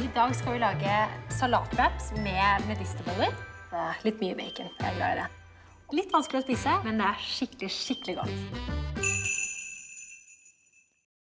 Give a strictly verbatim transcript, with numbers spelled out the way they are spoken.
I dag skal vi lage salatwraps med medisterboller. Litt mye bacon, jeg er glad i det. Litt vanskelig å spise, men det er skikkelig, skikkelig godt.